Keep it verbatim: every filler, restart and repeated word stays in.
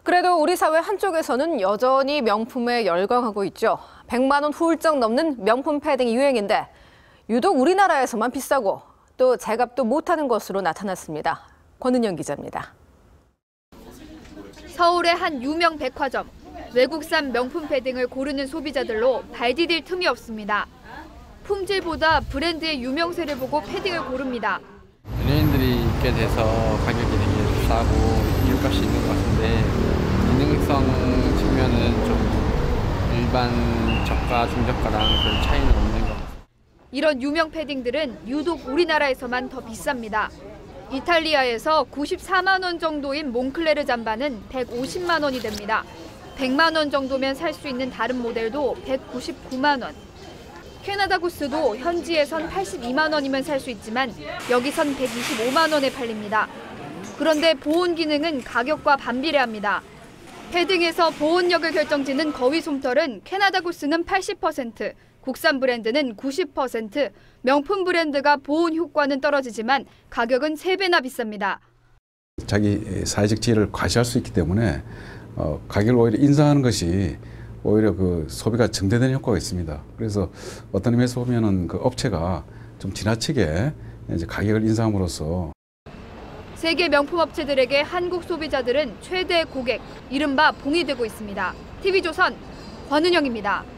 그래도 우리 사회 한쪽에서는 여전히 명품에 열광하고 있죠. 백만 원 훌쩍 넘는 명품 패딩이 유행인데 유독 우리나라에서만 비싸고 또 제값도 못하는 것으로 나타났습니다. 권은영 기자입니다. 서울의 한 유명 백화점. 외국산 명품 패딩을 고르는 소비자들로 발 디딜 틈이 없습니다. 품질보다 브랜드의 유명세를 보고 패딩을 고릅니다. 연예인들이 입게 돼서 가격이 되게 싸고 이유값이 있는 것 같은데 기능성 측면은 좀 일반 저가, 중저가랑 별 차이는 없는 것 같습니다. 이런 유명 패딩들은 유독 우리나라에서만 더 비쌉니다. 이탈리아에서 구십사만 원 정도인 몽클레르 잠바는 백오십만 원이 됩니다. 백만 원 정도면 살 수 있는 다른 모델도 백구십구만 원. 캐나다 구스도 현지에선 팔십이만 원이면 살 수 있지만 여기선 백이십오만 원에 팔립니다. 그런데 보온 기능은 가격과 반비례합니다. 패딩에서 보온력을 결정짓는 거위 솜털은 캐나다 구스는 팔십 퍼센트, 국산 브랜드는 구십 퍼센트, 명품 브랜드가 보온 효과는 떨어지지만 가격은 세 배나 비쌉니다. 자기 사회적 지위를 과시할 수 있기 때문에 어, 가격을 오히려 인상하는 것이 오히려 그 소비가 증대되는 효과가 있습니다. 그래서 어떤 의미에서 보면은 그 업체가 좀 지나치게 이제 가격을 인상함으로써 세계 명품 업체들에게 한국 소비자들은 최대 고객, 이른바 봉이 되고 있습니다. 티비조선 권은영입니다.